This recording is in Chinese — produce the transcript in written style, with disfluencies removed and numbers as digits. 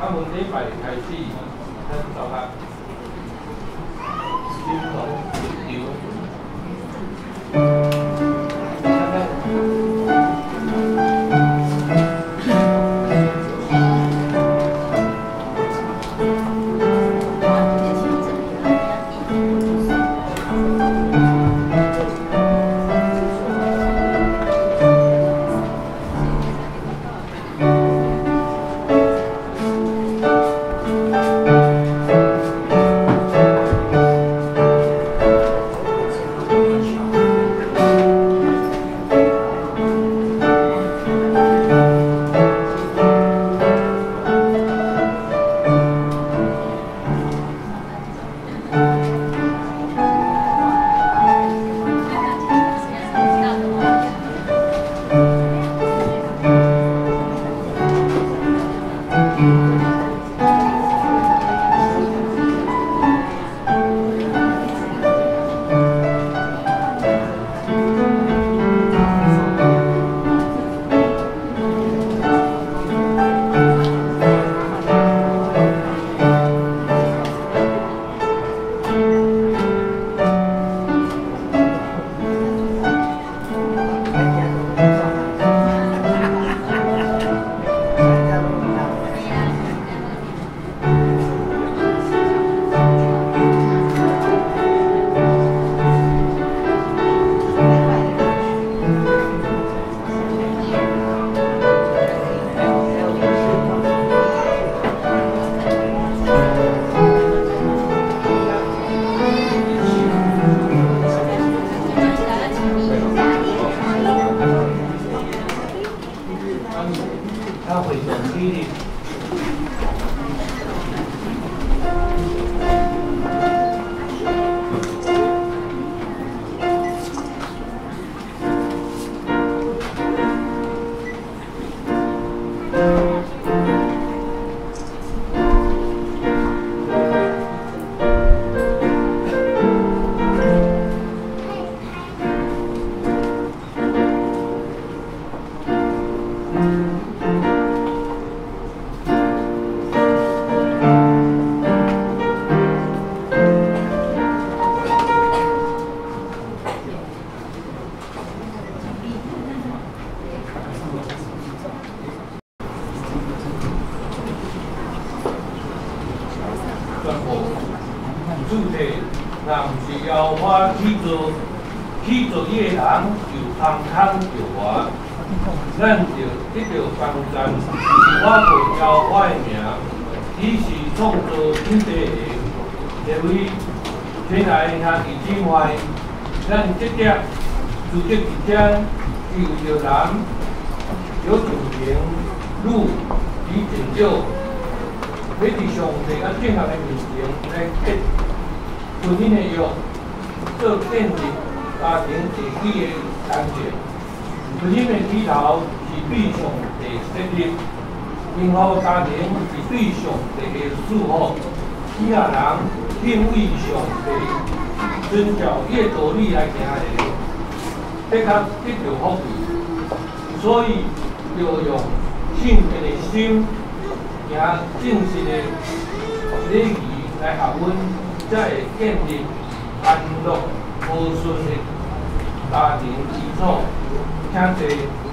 啊，问礼拜开始，咱走下金龙流。 他会动体力。主题，若毋是邀我去做伊的人，就空空着我，咱就得到帮赞。我会邀我的名，伊是创造天地的这位天来兄弟姊妹，咱这点组织一天，是为着人有尊严、路与成就，要伫上帝甲正向的面前来结。 婚姻的约，做建立家庭地基的感情。婚姻的起头是对上帝设立，幸福家庭是对上帝的祝福。以下人敬畏上帝，遵照伊的道理来行的，得较得到福气。所以要用圣洁的心，行正式的礼仪来学阮。 才会建立安乐和顺的家庭基础，请坐。